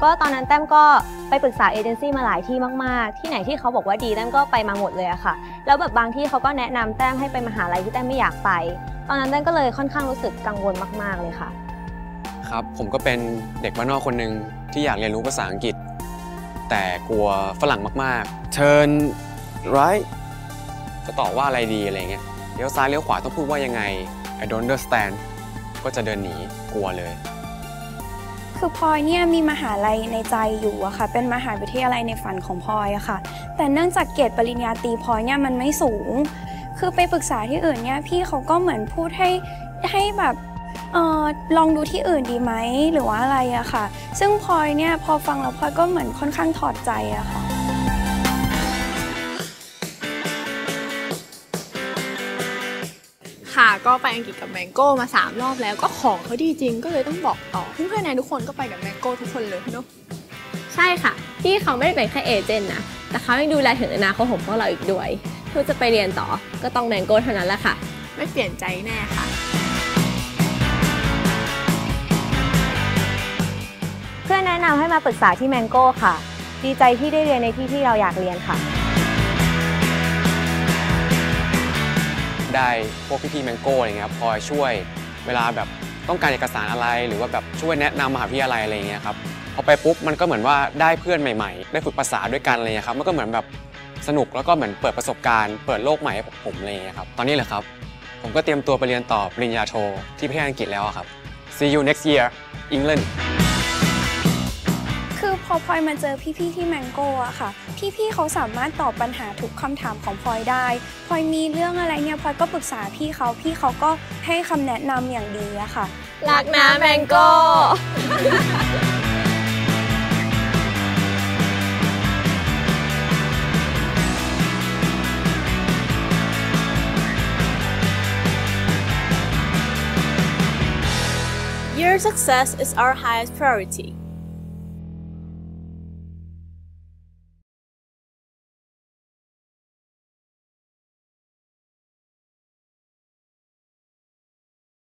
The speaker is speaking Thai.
ก็ตอนนั้นแต้มก็ไปปรึกษาเอเจนซี่มาหลายที่มากๆที่ไหนที่เขาบอกว่าดีแต้มก็ไปมาหมดเลยอะค่ะแล้วแบบบางที่เขาก็แนะนำแต้มให้ไปมหาลัยที่แต้มไม่อยากไปตอนนั้นแต้มก็เลยค่อนข้างรู้สึกกังวลมากๆเลยค่ะครับผมก็เป็นเด็กบ้านนอกคนหนึ่งที่อยากเรียนรู้ภาษาอังกฤษแต่กลัวฝรั่งมากๆ turn right จะตอบว่าอะไรดีอะไรเงี้ยเลี้ยวซ้ายเลี้ยวขวาต้องพูดว่ายังไง I don't understand ก็จะเดินหนีกลัวเลยคือพลอยเนี่ยมีมหาลัยในใจอยู่อะค่ะเป็นมหาวิทยาลัยในฝันของพลอยอะค่ะแต่เนื่องจากเกรดปริญญาตรีพลอยเนี่ยมันไม่สูงคือไปปรึกษาที่อื่นเนี่ยพี่เขาก็เหมือนพูดให้แบบลองดูที่อื่นดีไหมหรือว่าอะไรอะค่ะซึ่งพลอยเนี่ยพอฟังแล้วพลอยก็เหมือนค่อนข้างถอดใจอะค่ะค่ะก็ไปอังกฤษกับแมงโก้มา3 รอบแล้วก็ของเขาดีจริงก็เลยต้องบอกต่อเพื่อนๆในทุกคนก็ไปกับแมงโก้ทุกคนเลยเนาะใช่ค่ะพี่เขาไม่ได้เป็นแค่เอเจนต์นะแต่เขายังดูแลถึงอนาคตของพวกเราอีกด้วยถ้าจะไปเรียนต่อก็ต้องแมงโก้เท่านั้นแหละค่ะไม่เปลี่ยนใจแน่ค่ะเพื่อนแนะนำให้มาปรึกษาที่แมงโก้ค่ะดีใจที่ได้เรียนในที่ที่เราอยากเรียนค่ะได้พวกพี่ๆแมงโก้อะไรเงี้ยครับคอยช่วยเวลาแบบต้องการเอกสารอะไรหรือว่าแบบช่วยแนะนำมหาวิทยาลัยอะไรเงี้ยครับพอไปปุ๊บมันก็เหมือนว่าได้เพื่อนใหม่ๆได้ฝึกภาษาด้วยกันอะไรเงี้ยครับมันก็เหมือนแบบสนุกแล้วก็เหมือนเปิดประสบการณ์เปิดโลกใหม่ให้ผมอะไรเงี้ยครับตอนนี้แหละครับผมก็เตรียมตัวไปเรียนต่อปริญญาโทที่ประเทศอังกฤษแล้วครับ See you next year England คือพอพลอยมาเจอพี่ๆที่แมงโก้อะค่ะพี่ๆเขาสามารถตอบปัญหาทุกคำถามของพลอยได้พลอยมีเรื่องอะไรเนี่ยพลอยก็ปรึกษาพี่เขาก็ให้คำแนะนำอย่างดีอะค่ะรักนะแมงโก้ Your success is our highest priority